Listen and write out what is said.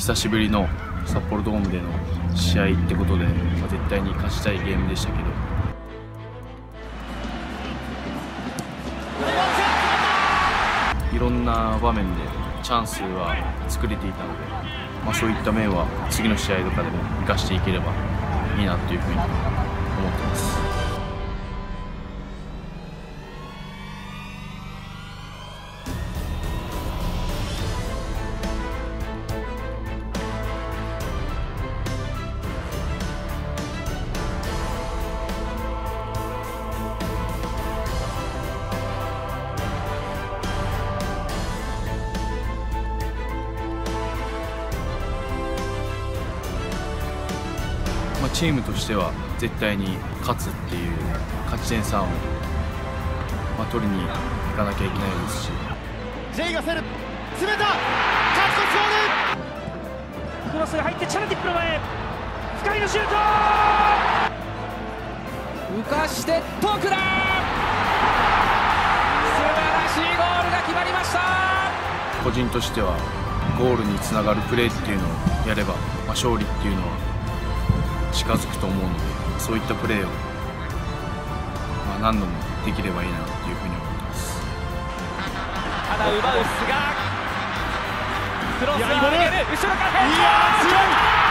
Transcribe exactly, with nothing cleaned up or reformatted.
久しぶりの札幌ドームでの試合ってことで、まあ、絶対に勝ちたいゲームでしたけど、いろんな場面でチャンスは作れていたので、まあ、そういった面は次の試合とかでも生かしていければいいなというふうに思ってます。まあ、チームとしては絶対に勝つっていう勝ち点さんを、まあ、取りに行かなきゃいけないですし、 J が攻め詰めた勝ち越しゴール、 クロスが入ってチャナティップの前、深井のシュート、浮かして遠くだ、素晴らしいゴールが決まりました。 個人としてはゴールにつながるプレーっていうのをやれば、まあ、勝利っていうのは近づくと思うので、そういったプレーを、まあ、何度もできればいいなというふうに思ってます。 ただ奪う菅、クロスを上げる、後ろから入る、いやー強い。